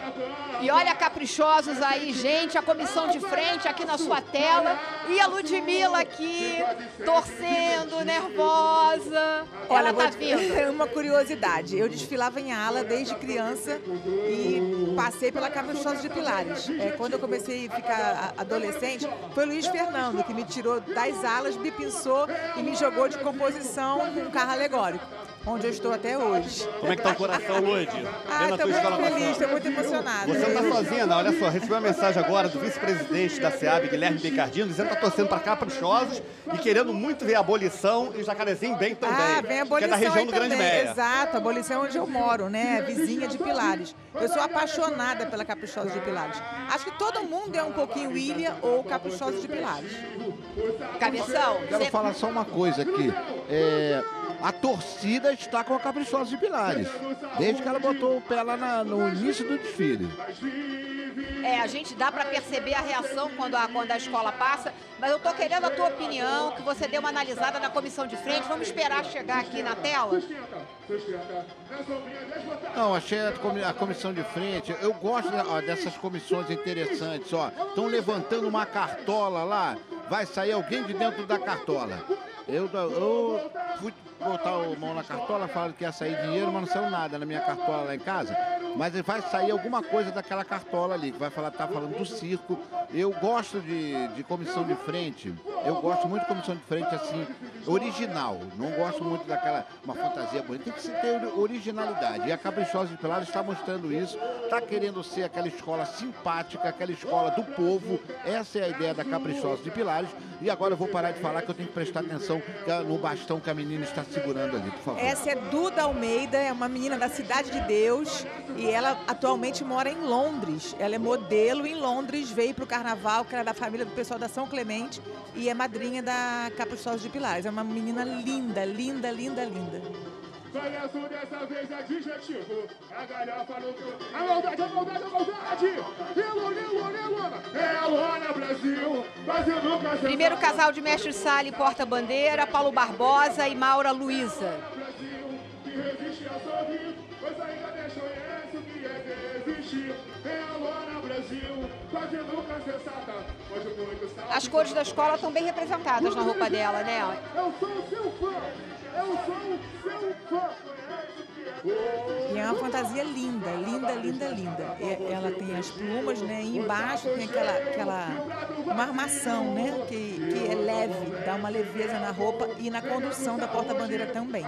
E olha, caprichosos aí, gente, a comissão de frente aqui na sua tela. E a Ludmilla aqui, torcendo, nervosa. Olha, Ela tá vindo. Uma curiosidade, eu desfilava em ala desde criança e passei pela Caprichosa de Pilares. Quando eu comecei a ficar adolescente, foi o Luiz Fernando que me tirou das alas, me pinçou e me jogou de composição num carro alegórico, onde eu estou até hoje. Como é que tá o coração, Lud? Estou muito feliz, estou muito emocionada. Você não tá sozinha, não. Olha só, recebi uma mensagem agora do vice-presidente da SEAB, Guilherme Picardino, dizendo que tá torcendo para Caprichosos e querendo muito ver a abolição e o Jacarezinho bem também. Vem a abolição, que é da região do também. Grande Meia. Exato, a abolição é onde eu moro, né? Vizinha de Pilares. Eu sou apaixonada pela Caprichosa de Pilares. Acho que todo mundo é um pouquinho Ilha ou Caprichosa de Pilares. Cabeção. Quero falar só uma coisa aqui. A torcida está com a Caprichosa de Pilares, desde que ela botou o pé lá no início do desfile. A gente dá para perceber a reação quando a escola passa, mas eu tô querendo a tua opinião, que você dê uma analisada na comissão de frente. Vamos esperar chegar aqui na tela? Não, achei a comissão de frente, eu gosto dessas comissões interessantes, ó. Estão levantando uma cartola lá, vai sair alguém de dentro da cartola. Eu fui botar a mão na cartola, falaram que ia sair dinheiro, mas não saiu nada na minha cartola lá em casa. Mas vai sair alguma coisa daquela cartola ali, que vai falar, tá falando do circo. Eu gosto de comissão de frente, eu gosto muito de comissão de frente assim, original. Não gosto muito daquela, uma fantasia bonita, tem que ter originalidade. E a Caprichosa de Pilares está mostrando isso, está querendo ser aquela escola simpática, aquela escola do povo. Essa é a ideia da Caprichosa de Pilares. E agora eu vou parar de falar que eu tenho que prestar atenção no bastão que a menina está segurando ali, por favor. Essa é Duda Almeida, é uma menina da Cidade de Deus e ela atualmente mora em Londres. Ela é modelo em Londres, veio para o carnaval, que era da família do pessoal da São Clemente e é madrinha da Caprichosa de Pilares. É uma menina linda, linda, linda, linda. Conheço dessa vez adjetivo. A galhofa no teu. A maldade, a maldade, a maldade. É a Lona Brasil. Primeiro casal de mestre Sala e porta-bandeira, Paulo Barbosa e Maura Luísa. Que resiste a sorrir, pois ainda desconhece o que é desistir. É a Lona Brasil, quase nunca cessada. As cores da escola estão bem representadas na roupa dela, né? Eu sou o seu fã. Eu sou o seu fã. E é uma fantasia linda, linda, linda, linda. Ela tem as plumas, né? E embaixo tem uma armação, né? Que é leve, dá uma leveza na roupa e na condução da porta-bandeira também.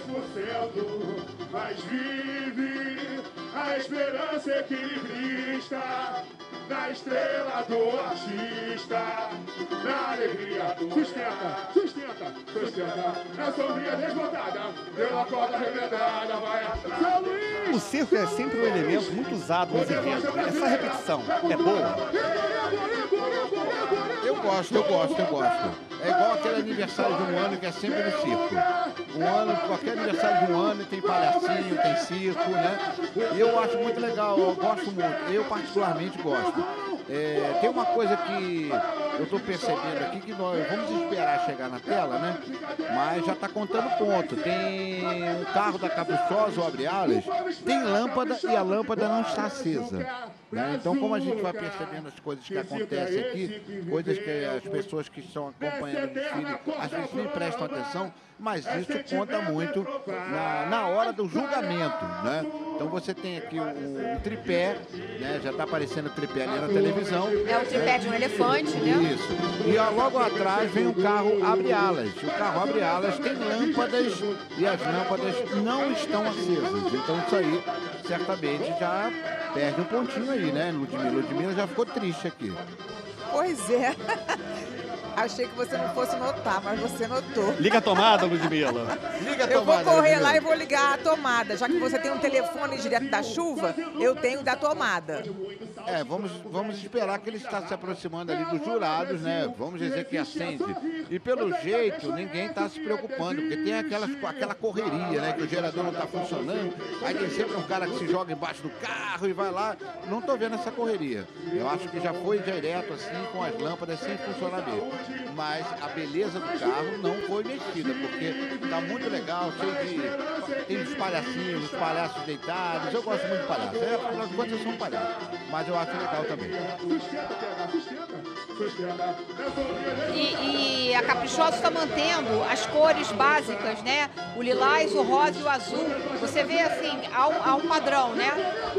Mas vive a esperança equilibrista, na estrela do artista, na alegria, sustenta, na sombria desbotada, pela corda remedada, vai São Luís! O circo é sempre um elemento muito usado nos eventos, né? Essa repetição é boa? Eu gosto. É igual aquele aniversário de um ano que é sempre no circo. Qualquer aniversário de um ano tem palhacinho, tem circo, né? E eu acho muito legal, eu gosto muito. Eu particularmente gosto. Tem uma coisa que eu estou percebendo aqui, que nós vamos esperar chegar na tela, né? Mas já está contando ponto. Tem um carro da Caprichosa, o Abre Alas, tem lâmpada e a lâmpada não está acesa. Né? Então, como a gente vai percebendo as coisas que acontecem aqui, coisas que as pessoas que estão acompanhando o desfile às vezes nem prestam atenção, mas isso conta muito na hora do julgamento, né? Então você tem aqui um tripé, né? Já está aparecendo o tripé ali na televisão. É o tripé de um elefante, né? Isso. E logo atrás vem o carro Abre Alas. O carro Abre Alas tem lâmpadas e as lâmpadas não estão acesas. Então isso aí certamente já perde um pontinho aí, né, Ludmilla? Ludmilla já ficou triste aqui. Pois é. Achei que você não fosse notar, mas você notou. Liga a tomada, Ludmilla. Liga a tomada, eu vou correr Ludmilla. lá e vou ligar a tomada. Já que você tem um telefone direto da chuva, eu tenho da tomada. Vamos esperar que ele está se aproximando ali dos jurados, né? Vamos dizer que acende. E pelo jeito, ninguém está se preocupando, porque tem aquela correria, né? Que o gerador não está funcionando. Aí tem sempre um cara que se joga embaixo do carro e vai lá. Não estou vendo essa correria. Eu acho que já foi direto assim, com as lâmpadas sem funcionar mesmo. Mas a beleza do carro não foi mexida, porque está muito legal, cheio de... Tem os palhacinhos, os palhaços deitados. Eu gosto muito de palhaços. Afinal de contas, eu sou um palhaço. Mas eu acho legal também. E a Caprichosa está mantendo as cores básicas, né? O lilás, o rosa e o azul. Você vê assim, há um padrão, né?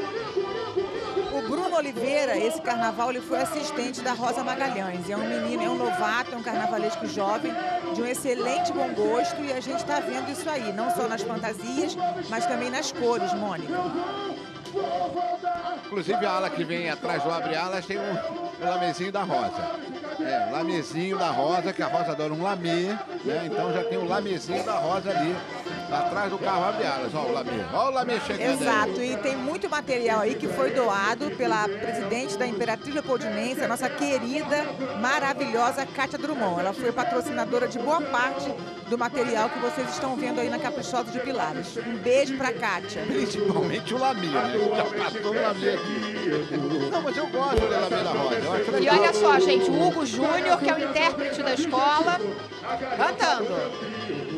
O Bruno Oliveira, esse carnaval, ele foi assistente da Rosa Magalhães. É um menino, é um novato, é um carnavalesco jovem, de um excelente bom gosto, e a gente está vendo isso aí, não só nas fantasias, mas também nas cores, Mônica. Inclusive a ala que vem atrás do abre-alas tem um lamezinho da Rosa. O lamezinho da Rosa, que a Rosa adora um lamê, né? Então já tem o lamezinho da Rosa ali, atrás do carro abre-alas. Olha o lamê, olha o lamê chegando. Exato, e tem muito material aí que foi doado pela presidente da Imperatriz Leopoldinense, a nossa querida, maravilhosa Cátia Drummond. Ela foi patrocinadora de boa parte do material que vocês estão vendo aí na Caprichosa de Pilares. Um beijo pra Cátia. Principalmente o lamê, né? Já passou o lamê aqui. Não, mas eu gosto do lamê da Rosa. Eu acho E olha só, gente, o Hugo Júnior, que é o intérprete da escola, cantando.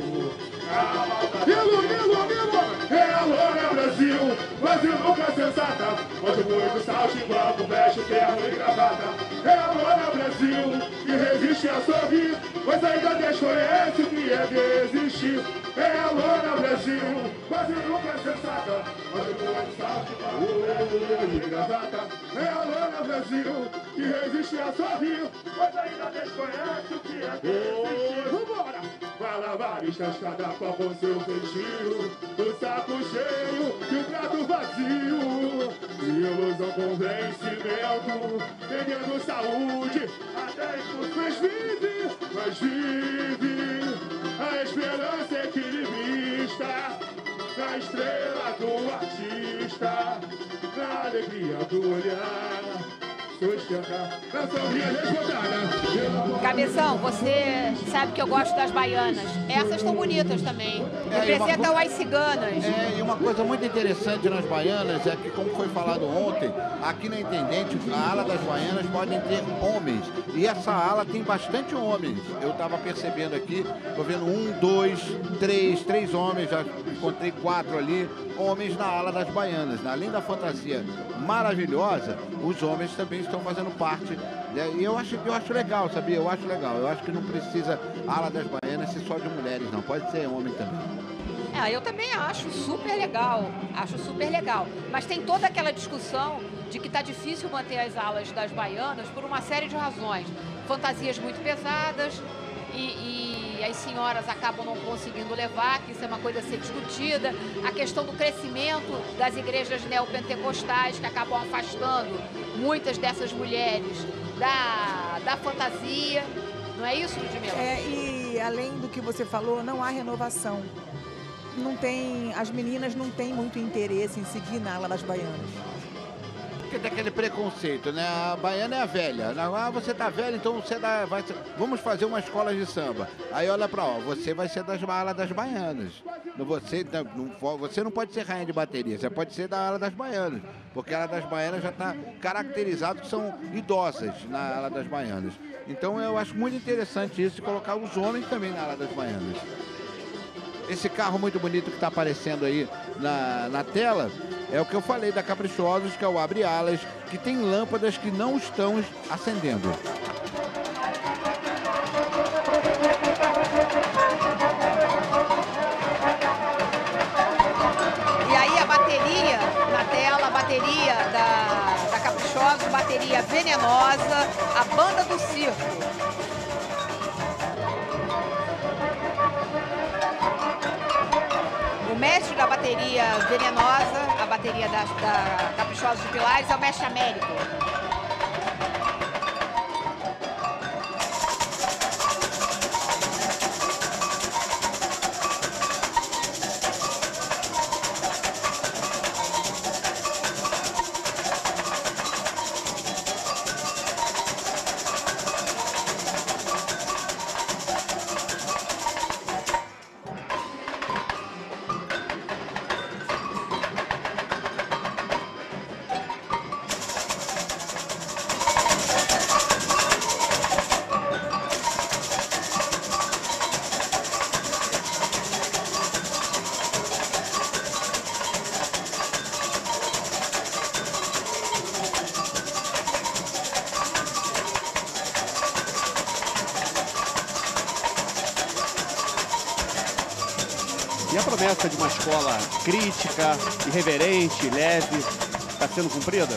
É a Lona Brasil, Brasil nunca sensata, onde muito salto e banco, veste ferro e gravata. É a Lona Brasil, que resiste a sorrir, mas ainda desconhece o que é desistir. É a Lona Brasil, Brasil nunca sensata, onde muito salto e banco, e gravata. É a Lona Brasil, que resiste a sorrir, mas ainda desconhece o que é desistir. Vambora! Malabarista cada qual com seu feitio, o saco cheio e o prato vazio. Ilusão com vencimento, perdendo saúde, até expulsões vive, mas vive a esperança equilibrista, na estrela do artista, na alegria do olhar. Cabeção, você sabe que eu gosto das baianas. Essas estão bonitas também. Representam as ciganas. E uma coisa muito interessante nas baianas é que, como foi falado ontem, aqui na Intendente, a ala das baianas podem ter homens. E essa ala tem bastante homens. Eu estava percebendo aqui, estou vendo 1, 2, 3 homens, já encontrei 4 ali, homens na ala das baianas. Além da fantasia maravilhosa, os homens também estão fazendo parte. E eu acho legal, sabia? Eu acho legal. Eu acho que não precisa a ala das baianas ser só de mulheres, não. Pode ser homem também. Eu também acho super legal. Mas tem toda aquela discussão de que está difícil manter as alas das baianas por uma série de razões. Fantasias muito pesadas e as senhoras acabam não conseguindo levar, que isso é uma coisa a ser discutida. A questão do crescimento das igrejas neopentecostais, que acabam afastando muitas dessas mulheres da fantasia. Não é isso, Ludmila? E além do que você falou, não há renovação. As meninas não têm muito interesse em seguir na ala das baianas. Porque tem aquele preconceito, né? A baiana é a velha. Você tá velha, então você vamos fazer uma escola de samba. Aí olha você vai ser das alas das baianas. Você não pode ser rainha de bateria, você pode ser da ala das baianas. Porque a ala das baianas já está caracterizado que são idosas na ala das baianas. Então eu acho muito interessante isso, colocar os homens também na ala das baianas. Esse carro muito bonito que está aparecendo aí na tela é o que eu falei da Caprichosos, que é o abre-alas, que tem lâmpadas que não estão acendendo. E aí a bateria na tela, a bateria da Caprichosos, bateria venenosa, a banda do circo. O mestre da bateria venenosa, a bateria da Caprichosos de Pilares, é o mestre Américo. E a promessa de uma escola crítica, irreverente, leve, está sendo cumprida?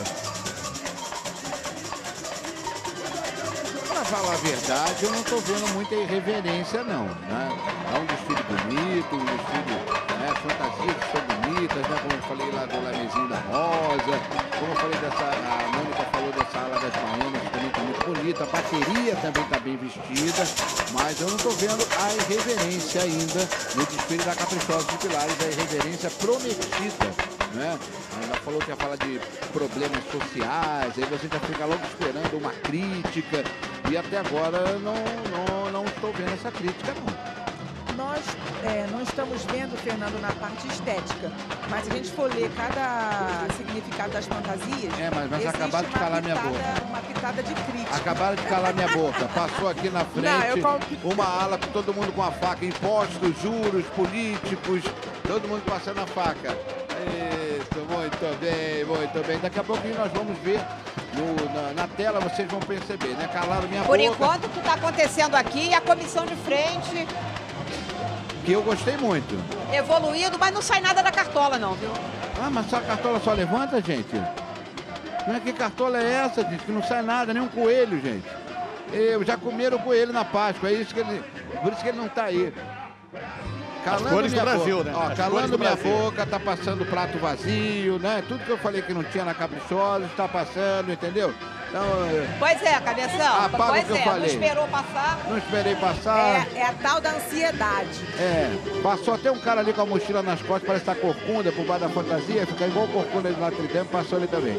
Para falar a verdade, eu não estou vendo muita irreverência, não. Né? É um desfile bonito, um desfile, né? As fantasias estão bonitas, né? Como eu falei lá do Lamezinho da Rosa, como eu falei a Mônica falou dessa ala das baianas, que também está muito bonita, a bateria também está bem vestida, mas eu não estou vendo a irreverência ainda no desfile da Caprichosa de Pilares, a irreverência prometida, né? Ela falou que ia falar de problemas sociais, aí você já fica logo esperando uma crítica, e até agora não estou vendo essa crítica, não. Nós não estamos vendo, Fernando, na parte estética, mas se a gente for ler cada significado das fantasias... mas acabaram de calar minha boca. Uma pitada de crítica. Acabaram de calar minha boca. Passou aqui na frente uma ala com todo mundo com a faca. Impostos, juros, políticos, todo mundo passando a faca. Isso, muito bem, muito bem. Daqui a pouquinho nós vamos ver na tela, vocês vão perceber, né? Calaram minha boca. Por enquanto, o que está acontecendo aqui é a comissão de frente... Que eu gostei muito. Evoluído, mas não sai nada da cartola, não, viu? Ah, mas só a cartola só levanta, gente? Não é que cartola é essa, gente? Que não sai nada, nem um coelho, gente. Já comeram o coelho na Páscoa, por isso que ele não tá aí. Calando as cores do Brasil, boca, né? Ó, calando minha boca, tá passando prato vazio, né? Tudo que eu falei que não tinha na Caprichosa, está passando, entendeu? Então, pois é, Cabeção. Apaga pois o que eu é, falei. não esperou passar. Não esperei passar. É a tal da ansiedade. Passou até um cara ali com a mochila nas costas, parece estar corcunda, por baixo da fantasia, fica igual corcunda de Notre Dame, passou ali também.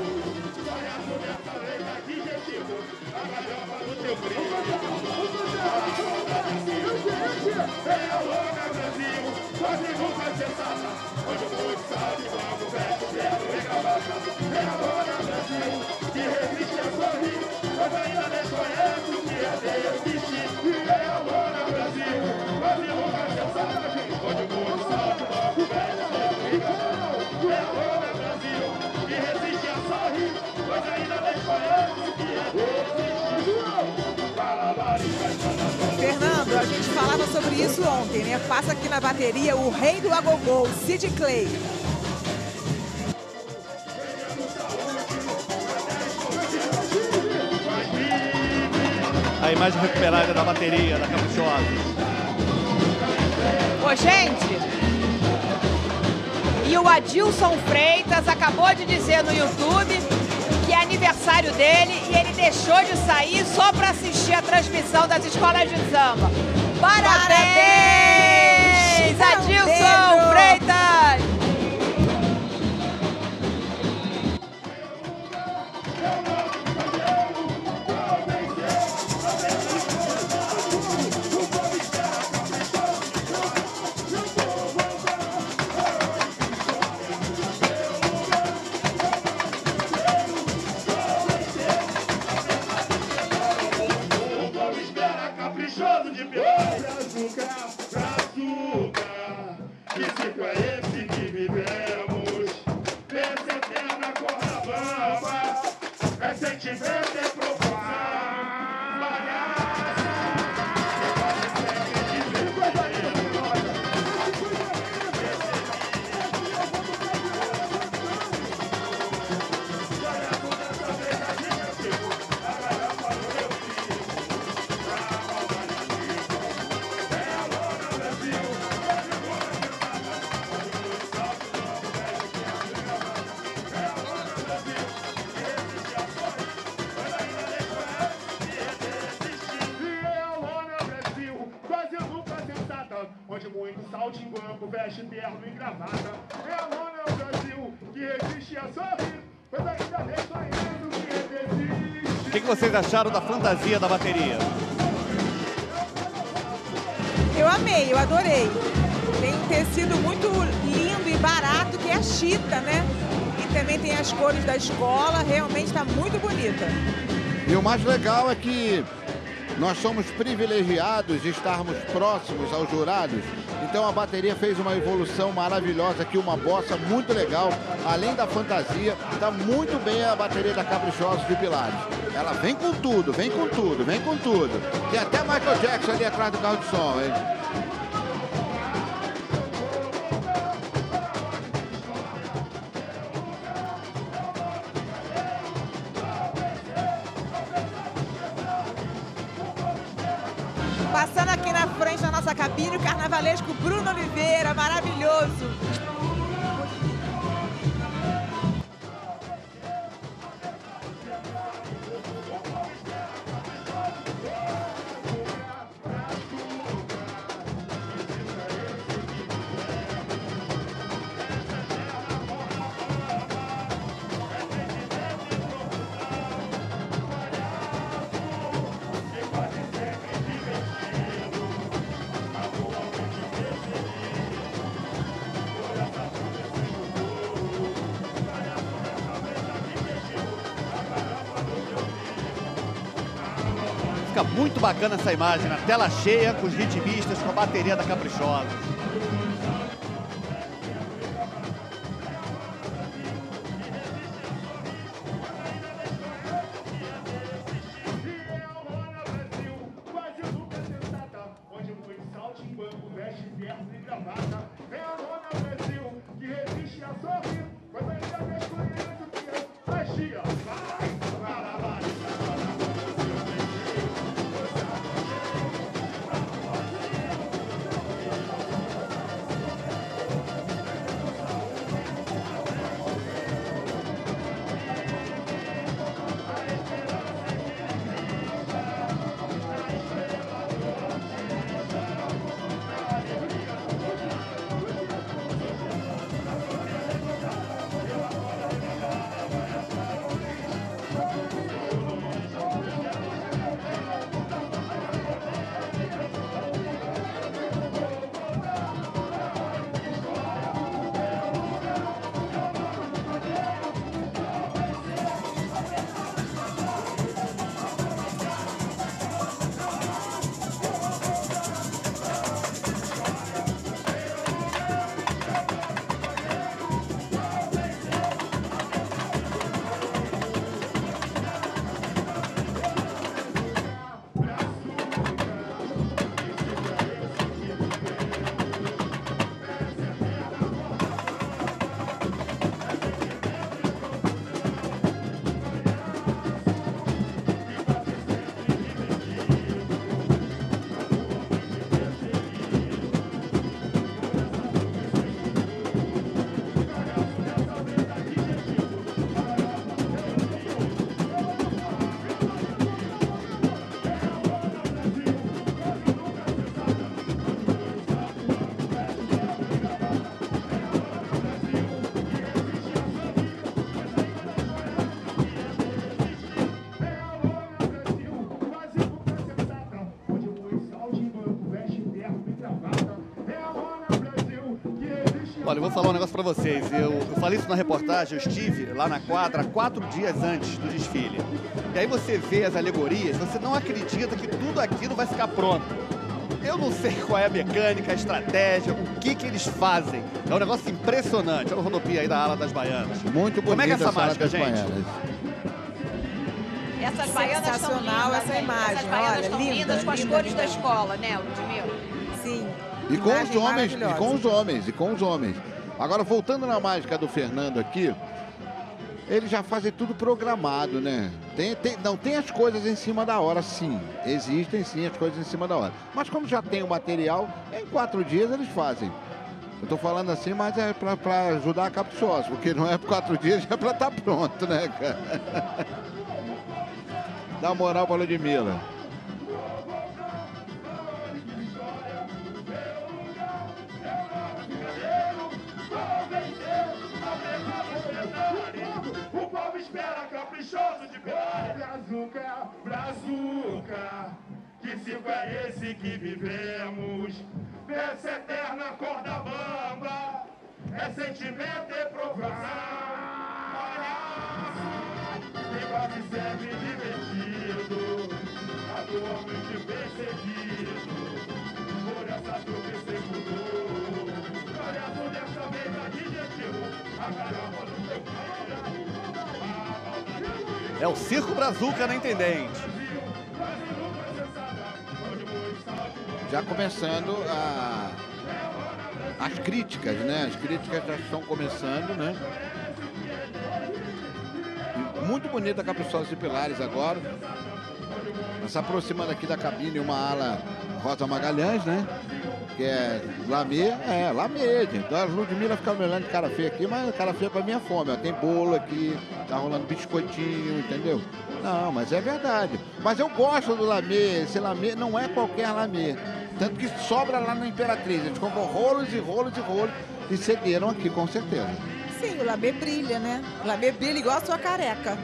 Fernando, a gente falava sobre isso ontem, né? Passa aqui na bateria o rei do agogô, o Sid Clay. A imagem recuperada da bateria, da Caprichosa. Ô, gente, e o Adilson Freitas acabou de dizer no YouTube que é aniversário dele e ele deixou de sair só para assistir a transmissão das escolas de samba. Parabéns, Adilson Freitas! Onde muito saltimbanco veste terno e gravata. É a lona é o Brasil que resiste a sorrir, pois ainda vem sonhando que resiste. O que vocês acharam da fantasia da bateria? Eu amei, eu adorei. Tem um tecido muito lindo e barato, que é a chita, né? E também tem as cores da escola, realmente está muito bonita. E o mais legal é que nós somos privilegiados de estarmos próximos aos jurados. Então a bateria fez uma evolução maravilhosa aqui, uma bossa muito legal. Além da fantasia, está muito bem a bateria da Caprichosa de Pilares. Ela vem com tudo, vem com tudo, vem com tudo. Tem até Michael Jackson ali atrás do carro de som, hein? Passando aqui na frente da nossa cabine, o carnavalesco Bruno Oliveira, maravilhoso. Fica muito bacana essa imagem, na tela cheia, com os ritmistas, com a bateria da Caprichosa. Olha, eu vou falar um negócio pra vocês. Eu falei isso na reportagem, eu estive lá na quadra 4 dias antes do desfile. E aí você vê as alegorias, você não acredita que tudo aquilo vai ficar pronto. Eu não sei qual é a mecânica, a estratégia, o que eles fazem. É um negócio impressionante. Olha o rodopia aí da ala das baianas. Muito bonito. Como é que é essa mágica, gente? Essas baianas estão Sensacional lindas, essa né? imagem. Essas baianas Olha, estão linda, lindas com as linda, cores linda. da escola, né, Ludmila? Sim. E com os Imagem homens, e maravilhosa. com os homens, e com os homens. Agora, voltando na mágica do Fernando aqui, eles já fazem tudo programado, né? Não tem as coisas em cima da hora, sim. Existem, sim, as coisas em cima da hora. Mas quando já tem o material, em 4 dias eles fazem. Eu tô falando assim, mas é pra ajudar a Caprichosa, porque não é por 4 dias, já é pra estar pronto, né, cara? Dá moral pra Ludmila. O povo espera Caprichoso de Pilares. Brazuca, brazuca, que circo é esse que vivemos? Essa eterna corda bamba, é sentimento e provação. Quem quase sempre divertido, atualmente perseguido por essa trupe sem pudor. Olha dessa vez adjetivo, a caramba do teu pai. É o Circo Brazuca na Intendente. Já começando as críticas, né? As críticas já estão começando, né? E muito bonita a Caprichosa de Pilares agora. Se aproximando aqui da cabine, uma ala Rosa Magalhães, né? Que é lamê, gente. A Ludmilla fica me olhando de cara feia aqui, mas cara feia pra minha fome, ó. Tem bolo aqui, tá rolando biscoitinho, entendeu? Não, mas é verdade. Mas eu gosto do lamê, esse lamê não é qualquer lamê. Tanto que sobra lá na Imperatriz. Eles compram rolos e rolos e rolos e cederam aqui, com certeza. Sim, o lamê brilha, né? O lamê brilha igual a sua careca.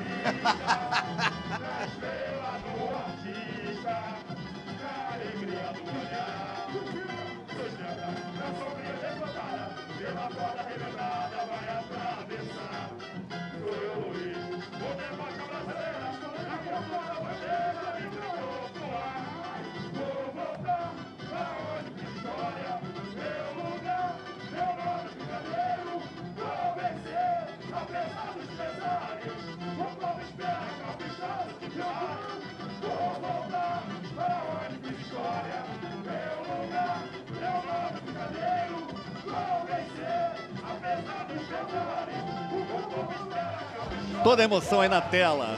Toda a emoção aí na tela.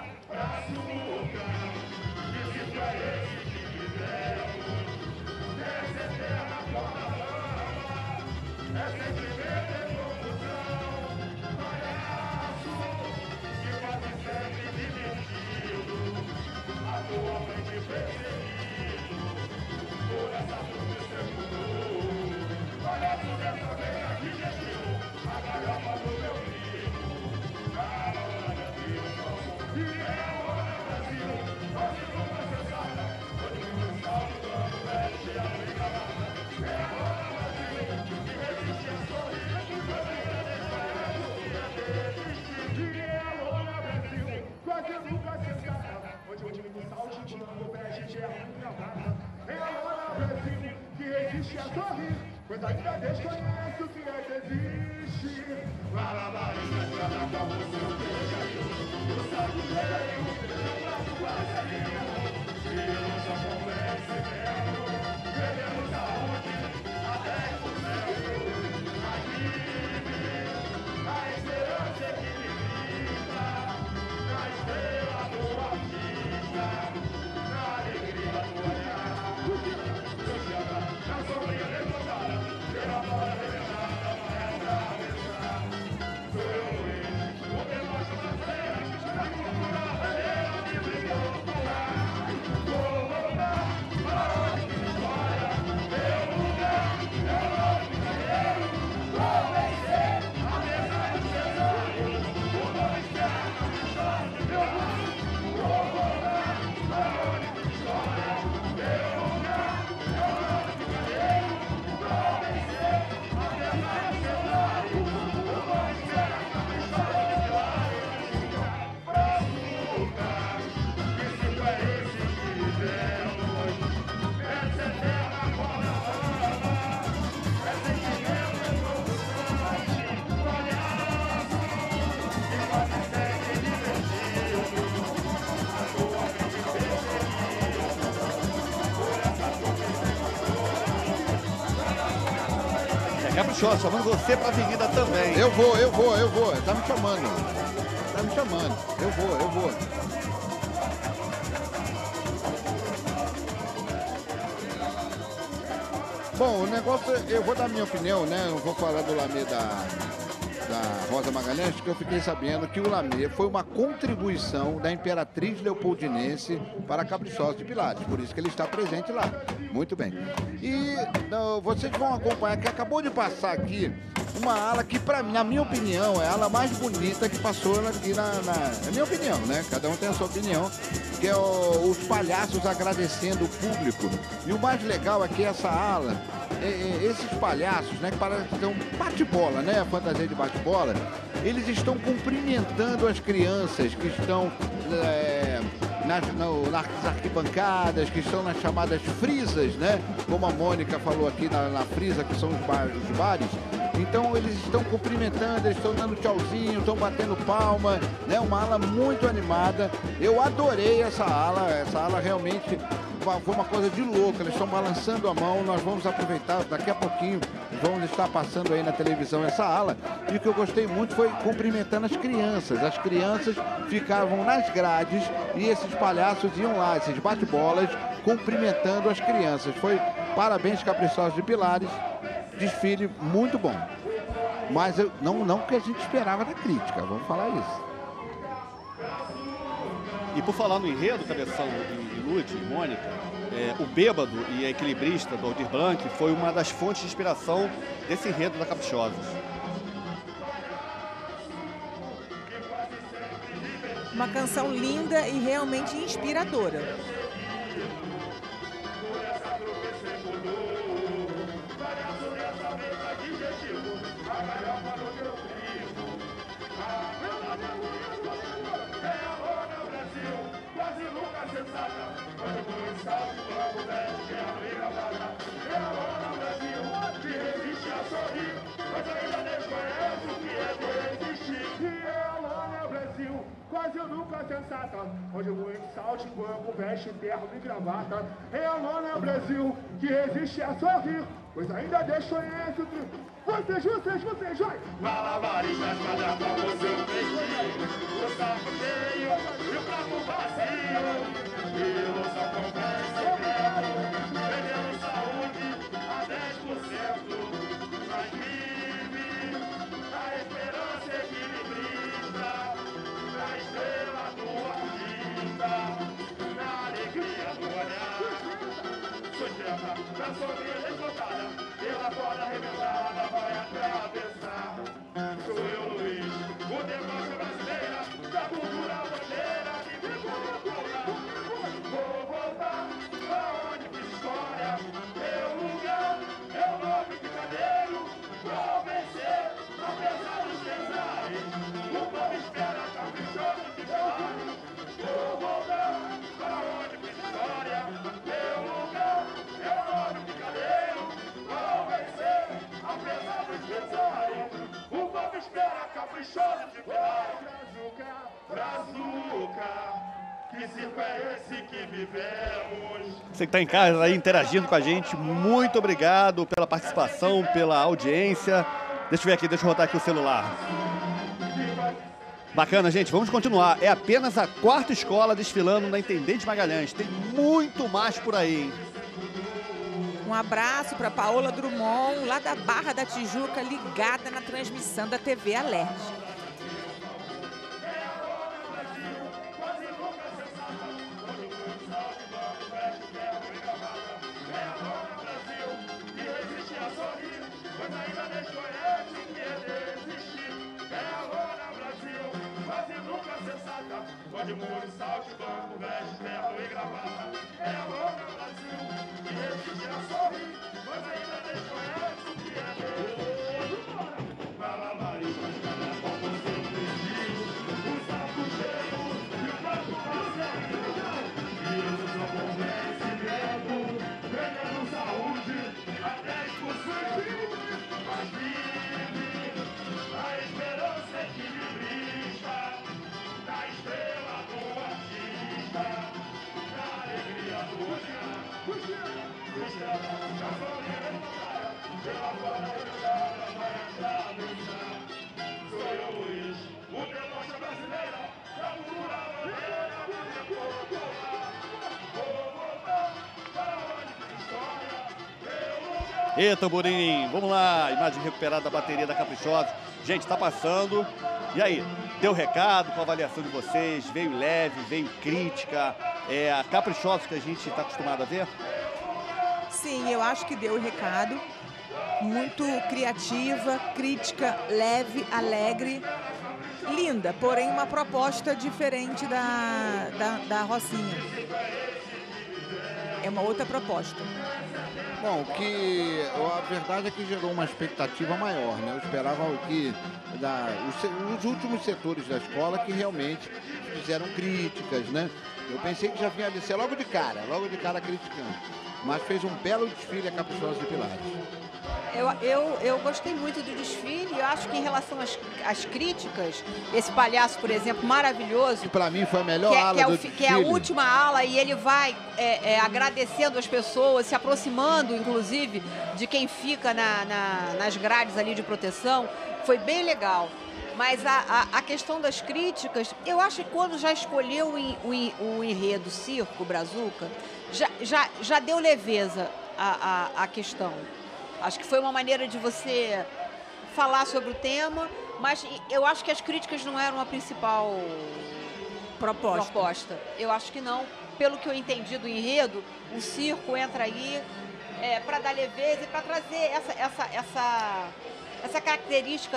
Quando ainda desconhece o que é que existe. Caprichosa, chamando você pra avenida também. Eu vou. Tá me chamando. Eu vou. Bom, o negócio, eu vou dar minha opinião, né? Eu vou falar do lamê da Rosa Magalhães, que eu fiquei sabendo que o lamê foi uma contribuição da Imperatriz Leopoldinense para a Caprichosa de Pilares, por isso que ele está presente lá. Muito bem. E vocês vão acompanhar que acabou de passar aqui uma ala que, na minha opinião, é a ala mais bonita que passou aqui é minha opinião, né? Cada um tem a sua opinião, que é os palhaços agradecendo o público. E o mais legal é que essa ala, esses palhaços, né, que parecem que estão bate-bola, né? A fantasia de bate-bola, eles estão cumprimentando as crianças que estão nas arquibancadas, que estão nas chamadas frisas, né? Como a Mônica falou aqui na frisa, que são os bares. Então eles estão cumprimentando, eles estão dando tchauzinho, estão batendo palma, né? Uma ala muito animada. Eu adorei essa ala realmente foi uma coisa de louco, eles estão balançando a mão, nós vamos aproveitar, daqui a pouquinho vamos estar passando aí na televisão essa ala, e o que eu gostei muito foi cumprimentando as crianças ficavam nas grades e esses palhaços iam lá, esses bate-bolas, cumprimentando as crianças. Foi parabéns Caprichosos de Pilares, desfile muito bom, mas não que a gente esperava da crítica, vamos falar isso. E por falar no enredo, Cabeção e Lud e Mônica, o Bêbado e a Equilibrista do Aldir Blanc foi uma das fontes de inspiração desse enredo da Caprichosos. Uma canção linda e realmente inspiradora. Quase nunca sensata, onde o ruim salta em banco, veste terno e gravata. É a lona Brasil que resiste a sorrir, pois ainda deixou esse vocês, vai! Malabaristas, cada qual o seu peixinho, o saco cheio e o prato vazio. Ilusão convence mesmo, vendendo saúde a 10%. Mas vive a esperança equilibrista, na estrela do artista, na alegria do olhar. Sustenta, na sorrida deslotada, pela corda arrebentada vai atravessar. Sou eu, Luiz, o negócio brasileira, da cultura bandeira que me cultura. Vou voltar pra onde fiz história, meu lugar é o nome picadeiro. Vou vencer, apesar dos pesares, o povo espera caprichoso de Pilares. Vou voltar pra onde fiz história, meu lugar é o nome picadeiro. Vou vencer, apesar dos pesares, o povo espera caprichoso de Pilares. Brazuca, que circo é esse que vivemos? Você que está em casa aí interagindo com a gente, muito obrigado pela participação, pela audiência. Deixa eu ver aqui, deixa eu rotar aqui o celular. Bacana, gente, vamos continuar. É apenas a 4ª escola desfilando na Intendente Magalhães. Tem muito mais por aí, hein? Um abraço para Paola Drummond, lá da Barra da Tijuca, ligada na transmissão da TV Alerj. Onde muro, salto, banco, veste, terno e gravata. É a louca Brasil que resiste a sorrir, mas ainda desconhece o que é Deus. Malabaristas, cada qual com seu prestígio, o saco cheio e o prato vazio. Ilusão com vencimento, vendendo saúde a 10%. Mas vive a esperança equilibrista, da estrela do artista, da alegria do olhar. Sustenta, já sorrindo em praia, pela fora revelada vai atravessar. Sou eu, Luiz, o deboche brasileira, da cultura bandeira me recuperar. Vou voltar para onde tem história, meu lugar. E tamborim, vamos lá, imagem recuperada da bateria da Caprichosos. Gente, tá passando. E aí, deu recado com a avaliação de vocês? Veio leve, veio crítica? É a Caprichosos que a gente está acostumado a ver? Sim, eu acho que deu o recado. Muito criativa, crítica, leve, alegre, linda, porém uma proposta diferente da Rocinha. É uma outra proposta. Bom, a verdade é que gerou uma expectativa maior, né? Eu esperava que os últimos setores da escola que realmente fizeram críticas, né? Eu pensei que já vinha descer logo de cara criticando. Mas fez um belo desfile a Caprichosos de Pilares. Eu gostei muito do desfile. Eu acho que em relação às críticas, esse palhaço, por exemplo, maravilhoso, Pra mim foi a melhor ala do que é a desfile. última ala, e ele vai agradecendo as pessoas, se aproximando, inclusive, de quem fica nas grades ali de proteção. Foi bem legal. Mas a questão das críticas, eu acho que quando já escolheu o enredo Circo Brazuca, já deu leveza à questão. Acho que foi uma maneira de você falar sobre o tema, mas eu acho que as críticas não eram a principal proposta. Eu acho que não. Pelo que eu entendi do enredo, o circo entra aí para dar leveza e para trazer essa característica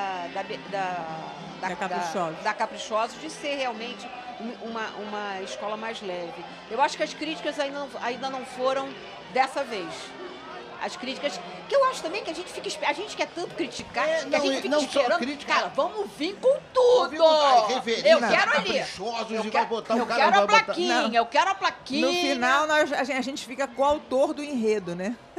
da Caprichosos de ser realmente uma escola mais leve. Eu acho que as críticas ainda não foram dessa vez. As críticas, que eu acho também que a gente quer tanto criticar, que a gente fica esperando. Crítica. Cara, vamos vir com tudo! Eu quero ali. Caprichosos e vai botar Eu o cara quero a vai botar- plaquinha, eu quero a plaquinha. No final, a gente fica coautor do enredo, né?